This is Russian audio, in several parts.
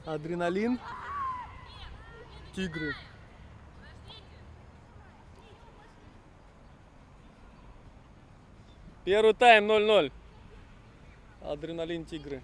Адреналин. Тигры. Первый тайм 0-0. Адреналин, тигры.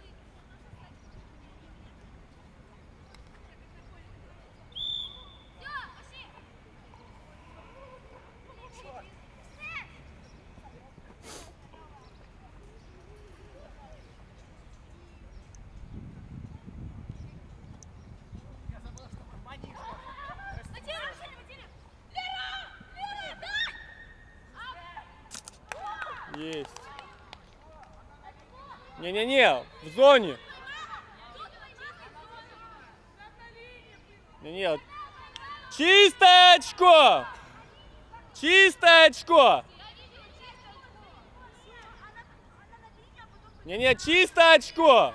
Есть. Не-не-не, в зоне. Не-не, чистое очко. Чистое очко. Не-не, чистое очко.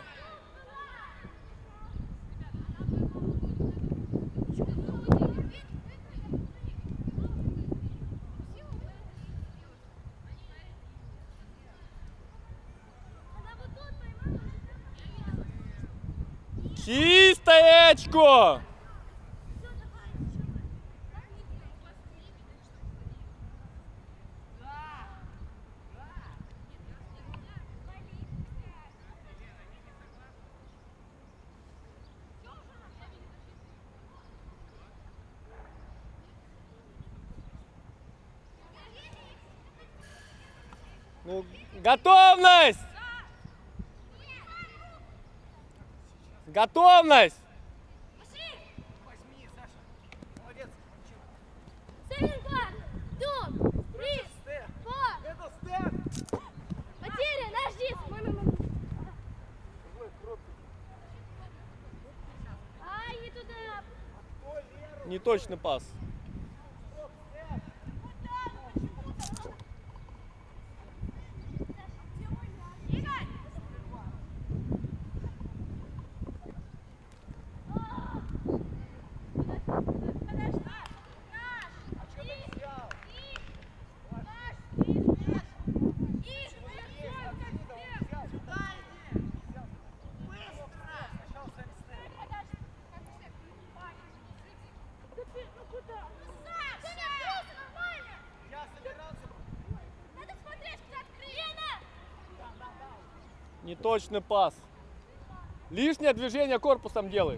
Чистое очко! Ну, готовность! Готовность! Возьми, Саша. Молодец. Это степ. Потеря, нажди. Ай, не туда. Неточный пас. Неточный пас. Лишнее движение корпусом делаешь.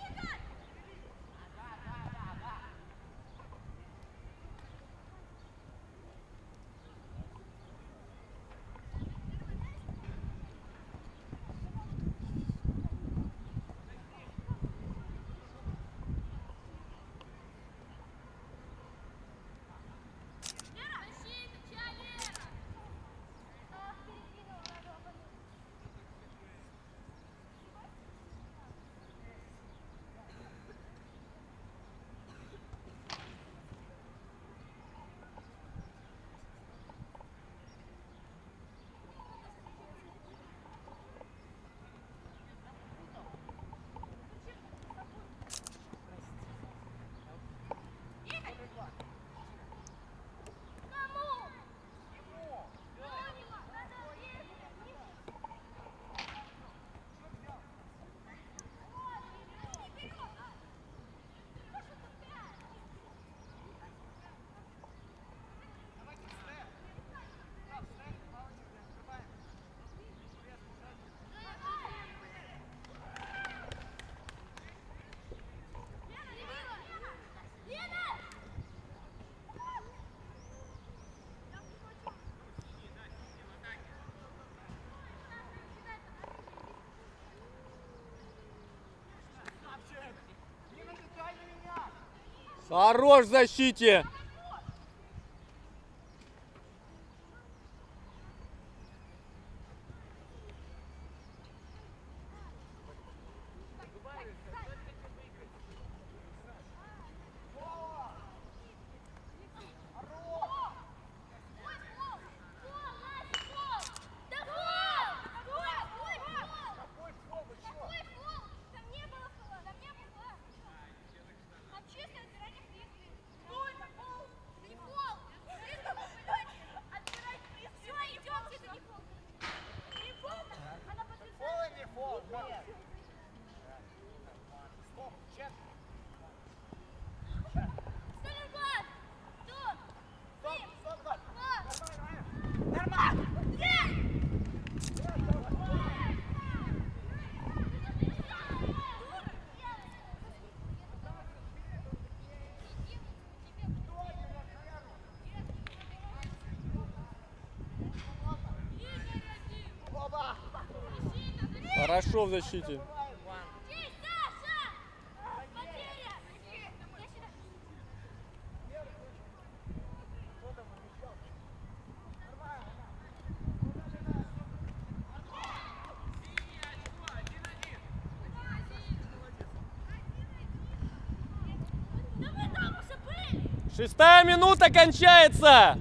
Хорош в защите! Хорошо в защите. Здесь, Саша! Потеря! Да мы там уже были! 6-я минута кончается.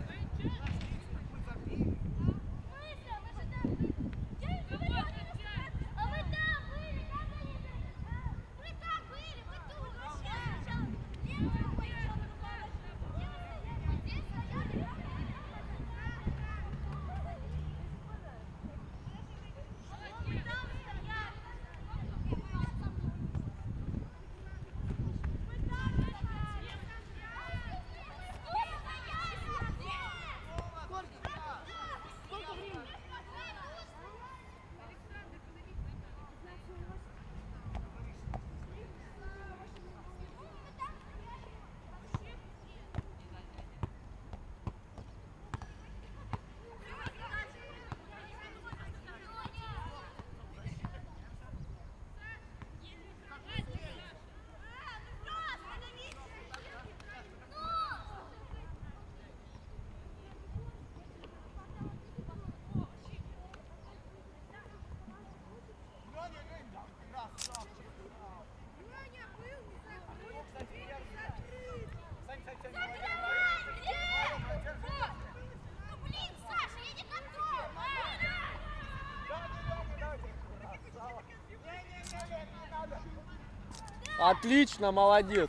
Отлично, молодец.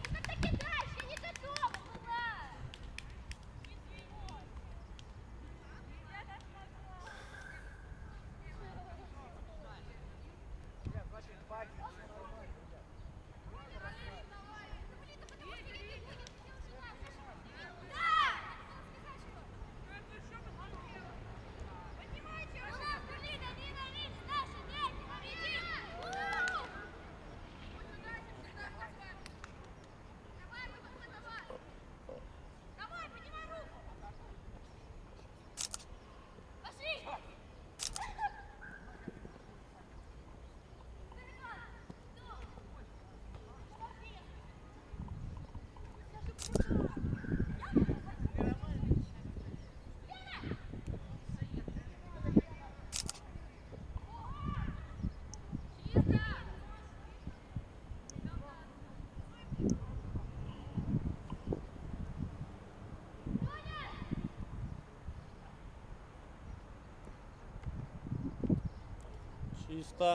Чисто.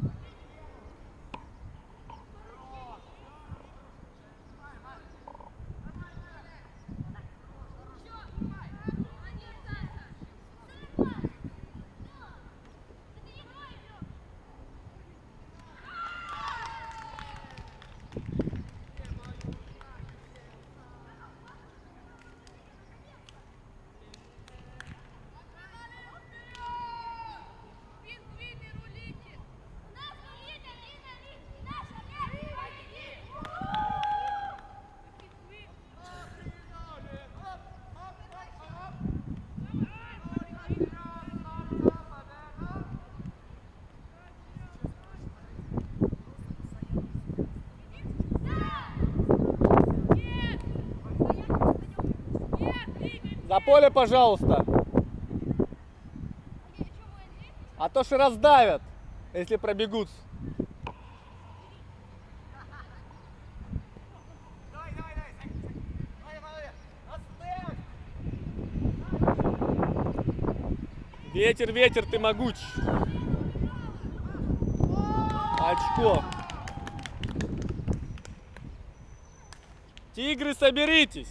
За поле, пожалуйста. А то что раздавят, если пробегут. Ветер, ветер, ты могуч. Очко. Тигры, соберитесь.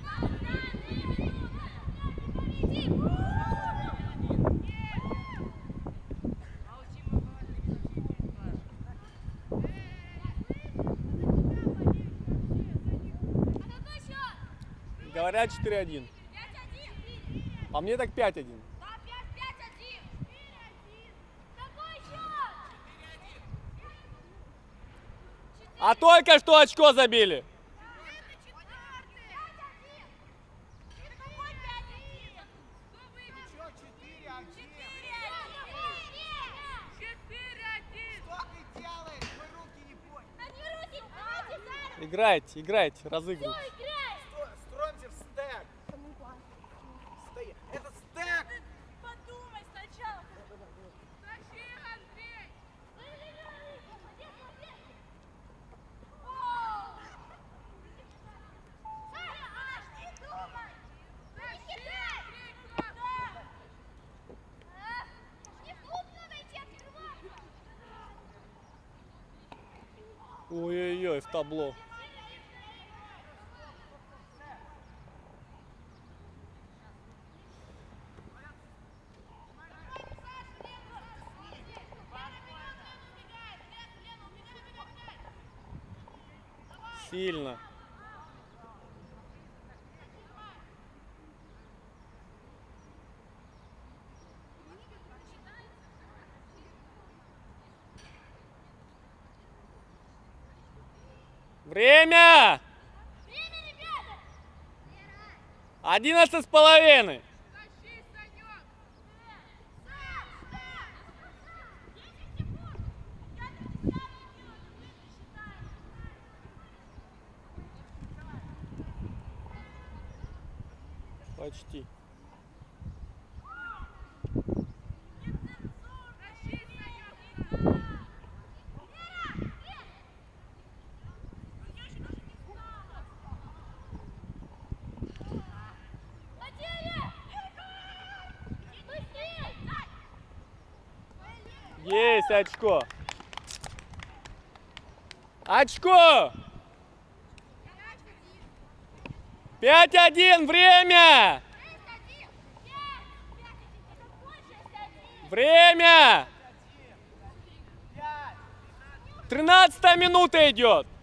Говорят 4-1. А мне так 5-1. А только что очко забили. Играйте, играйте, разыгрывайте. Все, играй! Строимся в стек. Стои. Это стек. Подумай сначала. Тащи, Андрей! Молодец, молодец! Оу! Саня, подожди, думай! Не кидай! Не в клуб надо идти открываться! Ой-ой-ой, в табло. Сильно. Время! Время, ребята! 11,5. Тащи, Санек! 10 секунд! Я так не делаю, ты считаешь! Почти. Тащи, Санек! Вера! Я еще даже не знала! Потеря! Быстрее! Есть очко. Очко! 5-1, время! Время! 13-я минута идет.